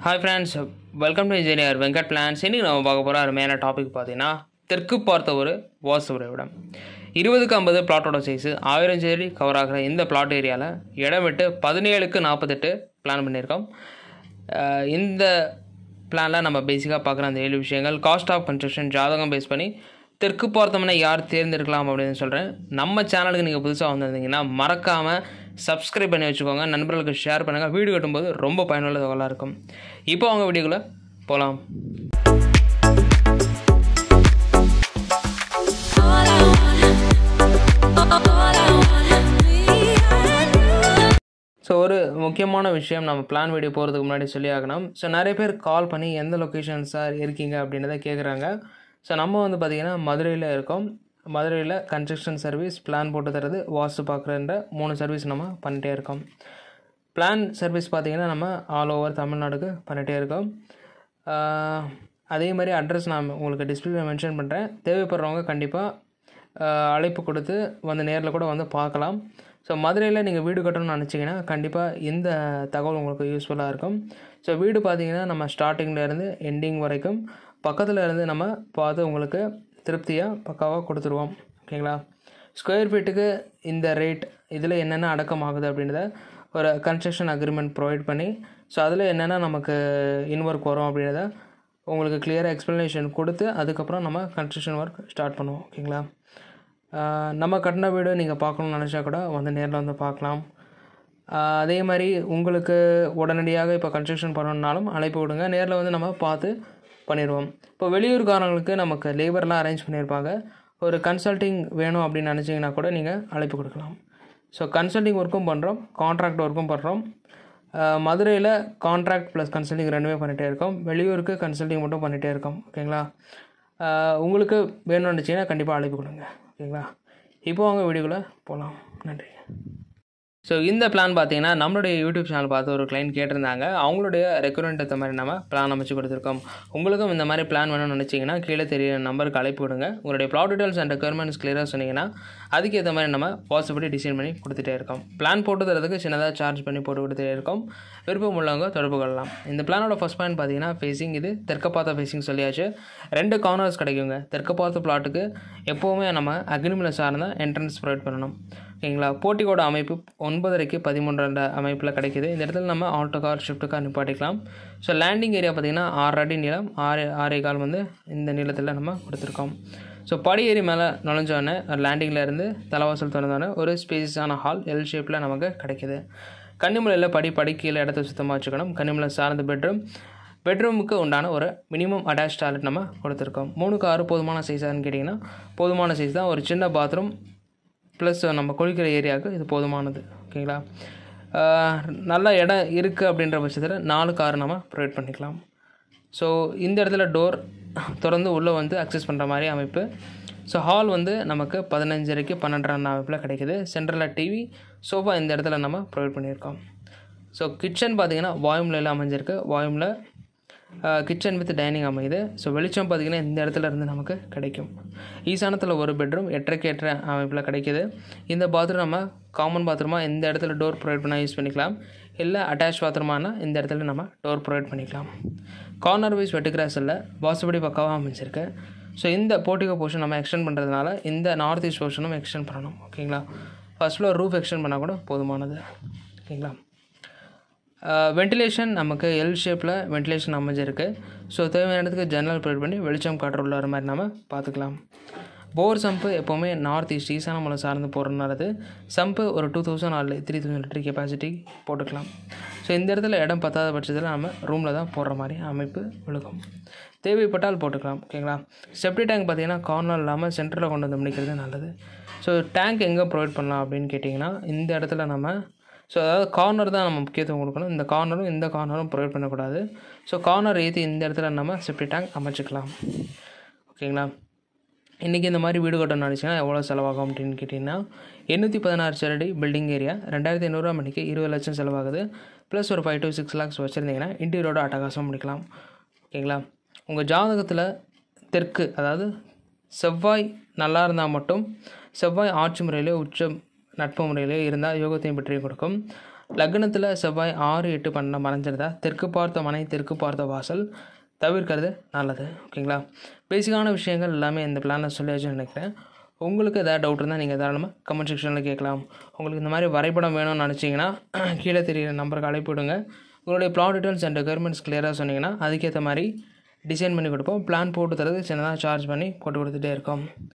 Hi friends, welcome to engineer Venkat plans. இன்றைக்கி நம்ம பார்க்க போகிற அருமையான டாபிக் பார்த்தீங்கன்னா, தெற்கு பார்த்த ஒரு வாஸ்து உறைவிடம். 20க்கு 50 பிளாட்டோட சைஸு 1000 சதுர கவர் ஆகிற இந்த பிளாட் ஏரியாவில் இடம் விட்டு 17க்கு 48 பிளான் பண்ணியிருக்கோம். இந்த பிளானில் நம்ம பேசிக்காக பார்க்குற அந்த 7 விஷயங்கள், காஸ்ட் ஆஃப் கன்ஸ்ட்ரக்ஷன், ஜாதகம் பேஸ் பண்ணி தெற்கு பார்த்தோம்னா யார் தேர்ந்தெடுக்கலாம் அப்படின்னு சொல்கிறேன். நம்ம சேனலுக்கு நீங்கள் புதுசாக வந்திருந்தீங்கன்னா மறக்காமல் சப்ஸ்கிரைப் பண்ணி வச்சுக்கோங்க, நண்பர்களுக்கு ஷேர் பண்ணுங்கள். வீடியோ கட்டும்போது ரொம்ப பயனுள்ள தகவலாக இருக்கும். இப்போ அவங்க வீடியோக்குள்ளே போகலாம். ஸோ ஒரு முக்கியமான விஷயம் நம்ம பிளான் வீடியோ போகிறதுக்கு முன்னாடி சொல்லி ஆகணும். ஸோ நிறைய பேர் கால் பண்ணி எந்த லொக்கேஷன் சார் இருக்கீங்க அப்படின்றத கேட்குறாங்க. ஸோ நம்ம வந்து பார்த்திங்கன்னா மதுரையில் இருக்கோம். மதுரையில் கன்ஸ்ட்ரக்ஷன் சர்வீஸ், பிளான் போட்டு தரது, வாஸ்து பார்க்குறன்ற 3 சர்வீஸ் நம்ம பண்ணிகிட்டே இருக்கோம். பிளான் சர்வீஸ் பார்த்திங்கன்னா நம்ம ஆல் ஓவர் தமிழ்நாடுக்கு பண்ணிகிட்டே இருக்கோம். அதே மாதிரி அட்ரஸ் நான் உங்களுக்கு டிஸ்பிளேல மென்ஷன் பண்ணுறேன். தேவைப்படுறவங்க கண்டிப்பாக அழைப்பு கொடுத்து வந்து நேரில் கூட வந்து பார்க்கலாம். ஸோ மதுரையில் நீங்கள் வீடு கட்டணும்னு நினச்சிங்கன்னா கண்டிப்பாக இந்த தகவல் உங்களுக்கு யூஸ்ஃபுல்லாக இருக்கும். ஸோ வீடு பார்த்திங்கன்னா நம்ம ஸ்டார்டிங்லேருந்து எண்டிங் வரைக்கும் பக்கத்தில் இருந்து நம்ம பார்த்து உங்களுக்கு திருப்தியாக பக்காவாக கொடுத்துருவோம். ஓகேங்களா? ஸ்கொயர் ஃபீட்டுக்கு இந்த ரேட், இதில் என்னென்ன அடக்கம் ஆகுது அப்படின்றத ஒரு கன்ஸ்ட்ரக்ஷன் அக்ரிமெண்ட் ப்ரொவைட் பண்ணி, ஸோ அதில் என்னென்ன நமக்கு இன்ஒர்க் வரும் அப்படின்றத உங்களுக்கு கிளியராக எக்ஸ்ப்ளனேஷன் கொடுத்து அதுக்கப்புறம் நம்ம கன்ஸ்ட்ரக்ஷன் ஒர்க் ஸ்டார்ட் பண்ணுவோம். ஓகேங்களா? நம்ம கட்டின வீடு நீங்கள் பார்க்கணுன்னு நினச்சா கூட வந்து நேரில் வந்து பார்க்கலாம். அதே மாதிரி உங்களுக்கு உடனடியாக இப்போ கன்ஸ்ட்ரக்ஷன் பண்ணணுன்னாலும் அழைப்பு விடுங்க, நேரில் வந்து நம்ம பார்த்து பண்ணிடுவோம். இப்போ வெளியூர்காரங்களுக்கு நமக்கு லேபர்லாம் அரேஞ்ச் பண்ணியிருப்பாங்க. ஒரு கன்சல்ட்டிங் வேணும் அப்படின்னு நினச்சிங்கன்னா கூட நீங்கள் அழைப்பு கொடுக்கலாம். ஸோ கன்சல்ட்டிங் ஒர்க்கும் பண்ணுறோம், கான்ட்ராக்ட் ஒர்க்கும் பண்ணுறோம். மதுரையில் கான்ட்ராக்ட் ப்ளஸ் கன்சல்ட்டிங் ரெண்டுமே பண்ணிகிட்டே இருக்கோம். வெளியூருக்கு கன்சல்ட்டிங் மட்டும் பண்ணிகிட்டே இருக்கோம். ஓகேங்களா? உங்களுக்கு வேணும்னு நினச்சிங்கன்னா கண்டிப்பாக அழைப்பு கொடுங்க. ஓகேங்களா? இப்போ அவங்க வீடியோக்குள்ளே போகலாம். நன்றி. ஸோ இந்த பிளான் பார்த்தீங்கன்னா நம்மளுடைய யூடியூப் சேனல் பார்த்து ஒரு கிளைண்ட் கேட்டிருந்தாங்க. அவங்களுடைய ரெக்குவயர்மெண்ட் ஏற்ற மாதிரி நம்ம பிளான் அமைச்சு கொடுத்துருக்கோம். உங்களுக்கும் இந்த மாதிரி பிளான் வேணும்னு நினச்சிங்கன்னா கீழே தெரிய நம்பருக்கு அழைப்பு கொடுங்க. உங்களுடைய ப்ளாட் டீட்டெயில்ஸ் அண்ட் ரெக்குவயர்மெண்ட்ஸ் கிளியராக சொன்னீங்கன்னா அதுக்கேற்ற மாதிரி நம்ம பாசிபிலிட்டி டிசைன் பண்ணி கொடுத்துட்டே இருக்கோம். பிளான் போட்டு தரதுக்கு சின்னதாக சார்ஜ் பண்ணி போட்டு கொடுத்துட்டே இருக்கோம். விருப்பம் உள்ளவங்க தொடர்பு கொள்ளலாம். இந்த பிளானோட ஃபஸ்ட் பாயிண்ட் பார்த்தீங்கன்னா ஃபேஸிங். இது தெற்க பார்த்த ஃபேஸிங் சொல்லியாச்சு. 2 கார்னர்ஸ் கிடைக்குங்க. தெற்க பார்த்த பிளாட்டுக்கு எப்போவுமே நம்ம அக்னிமில் சார்ந்த என்ட்ரன்ஸ் ப்ரொவைட் பண்ணணும். ஓகேங்களா? போட்டியோட அமைப்பு 9:30க்கு 13 அமைப்பில் கிடைக்கிது. இந்த இடத்துல நம்ம ஆல்டோ கார், ஷிஃப்ட் கார் நிப்பாட்டிக்கலாம். ஸோ லேண்டிங் ஏரியா பார்த்திங்கன்னா 6 அடி நீளம், 6.25 வந்து இந்த நீளத்தில் நம்ம கொடுத்துருக்கோம். ஸோ படி ஏறி மேலே நுழைஞ்சோடனே லேண்டிங்கில் இருந்து தலைவாசல் திறந்தோடனே ஒரு ஸ்பேஸான ஹால் எல் ஷேப்பில் நமக்கு கிடைக்கிது. கன்னிமலையில் படிக்கீழே இடத்த சுத்தமாக வச்சுக்கணும். கன்னிமலை சார்ந்த பெட்ரூமுக்கு உண்டான ஒரு மினிமம் அட்டாச் டாய்லெட் நம்ம கொடுத்துருக்கோம். 3க்கு 6 போதுமான சைஸான்னு கேட்டிங்கன்னா போதுமான சைஸ் தான். ஒரு சின்ன பாத்ரூம் ப்ளஸ் நம்ம குளிக்கிற ஏரியாவுக்கு இது போதுமானது. ஓகேங்களா? நல்ல இடம் இருக்குது அப்படின்ற பட்சத்தில் 4 கார் நம்ம ப்ரொவைட் பண்ணிக்கலாம். ஸோ இந்த இடத்துல டோர் திறந்து உள்ளே வந்து அக்சஸ் பண்ணுற மாதிரி அமைப்பு. ஸோ ஹால் வந்து நமக்கு 15:30க்கு 12 அமைப்பில் கிடைக்கிது. சென்ட்ரலில் டிவி, சோஃபா இந்த இடத்துல நம்ம ப்ரொவைட் பண்ணியிருக்கோம். ஸோ கிச்சன் பார்த்திங்கன்னா வாயுமில் அமைஞ்சிருக்கு. வாயுமில் கிச்சன் வித் டைனிங் அமையுது. ஸோ வெளிச்சம் பார்த்திங்கன்னா இந்த இடத்துல இருந்து நமக்கு கிடைக்கும். ஈசானத்தில் ஒரு பெட்ரூம் 8:8 அமைப்பில் கிடைக்கிது. இந்த பாத்ரூம் நம்ம காமன் பாத்ரூமாக இந்த இடத்துல டோர் ப்ரொவைட் பண்ணால் யூஸ் பண்ணிக்கலாம். இல்லை அட்டாச் பாத்ரூமானா இந்த இடத்துல நம்ம டோர் ப்ரொவைட் பண்ணிக்கலாம். கார்னர் வைஸ் வெட்டு கிராஸ் இல்லை, வாசுபடி பக்காவாக அமைஞ்சிருக்கு. ஸோ இந்த போர்ட்டிகோ போர்ஷன் நம்ம எக்ஸ்டெண்ட் பண்ணுறதுனால இந்த நார்த் ஈஸ்ட் போர்ஷனும் எக்ஸ்டெண்ட் பண்ணணும். ஓகேங்களா? ஃபர்ஸ்ட் ஃப்ளோர் ரூஃப் எக்ஸ்டெண்ட் பண்ணால் கூட போதுமானது. ஓகேங்களா? வென்டிலேஷன் நமக்கு எல் ஷேப்பில் வென்டிலேஷன் அமைஞ்சிருக்கு. ஸோ தேவையான இடத்துக்கு ஜன்னல் ப்ரொவைட் பண்ணி வெளிச்சம் காற்று உள்ளார மாதிரி நம்ம பார்த்துக்கலாம். போர் சம்பு எப்போவுமே நார்த் ஈஸ்ட் ஈசான மலை சார்ந்து போடுறதுனாலது சம்பு ஒரு 2000 ஆல் 3000 லிட்டர் கெப்பாசிட்டி போட்டுக்கலாம். ஸோ இந்த இடத்துல இடம் பத்தாத பட்சத்தில் நம்ம ரூமில் தான் போடுற மாதிரி அமைப்பு விழுகும். தேவைப்பட்டால் போட்டுக்கலாம். ஓகேங்களா? செப்டி டேங்க் பார்த்திங்கன்னா கார்னர் இல்லாமல் சென்டரில் கொண்டு வந்து முடிக்கிறது நல்லது. ஸோ டேங்க் எங்கே ப்ரொவைட் பண்ணலாம் அப்படின்னு கேட்டிங்கன்னா இந்த இடத்துல நம்ம, ஸோ அதாவது கார்னர் தான் நம்ம முக்கியத்துவம் கொடுக்கணும். இந்த கார்னரும் ப்ரொவைட் பண்ணக்கூடாது. ஸோ கார்னர் ஏற்றி இந்த இடத்துல நம்ம செப்டி டேங்க் அமைச்சிக்கலாம். ஓகேங்களா? இன்றைக்கி இந்த மாதிரி வீடு கட்டணும்னு நினச்சிங்கன்னா எவ்வளோ செலவாகும் அப்படின்னு கேட்டிங்கன்னா 816 சதுரடி பில்டிங் ஏரியா 2500 மணிக்கு 20 லட்சம் செலவாகுது. ப்ளஸ் ஒரு 5 to 6 lakhs வச்சுருந்தீங்கன்னா இன்டீரியரோட அட்டகாசம் முடிக்கலாம். ஓகேங்களா? உங்கள் ஜாதகத்தில் தெற்கு, அதாவது செவ்வாய் நல்லா இருந்தால் மட்டும், செவ்வாய் ஆட்சி முறையிலே உச்ச நட்பு முறையிலே இருந்தால் யோகத்தையும் பெற்றி கொடுக்கும். லக்னத்தில் செவ்வாய் 6, 8, 12 மறைஞ்சிருந்தா தெற்கு பார்த்த மனை, தெற்கு பார்த்த வாசல் தவிர்க்கிறது நல்லது. ஓகேங்களா? பேசிக்கான விஷயங்கள் எல்லாமே இந்த பிளானில் சொல்லியாச்சுன்னு நினைக்கிறேன். உங்களுக்கு எதாவது டவுட் இருந்தால் நீங்கள் தாராளமாக கமெண்ட் செக்ஷனில் கேட்கலாம். உங்களுக்கு இந்த மாதிரி வரைபடம் வேணும்னு நினச்சிங்கன்னா கீழே தெரியிற நம்பருக்கு அழைப்பு விடுங்க. உங்களுடைய ப்ளாட் டீட்டெயில்ஸ் அண்ட் ரெக்யர்மெண்ட்ஸ் கிளியராக சொன்னீங்கன்னா அதுக்கேற்ற மாதிரி டிசைன் பண்ணி கொடுப்போம். பிளான் போட்டு தரது சின்னதாக சார்ஜ் பண்ணி போட்டு கொடுத்துட்டே இருக்கோம்.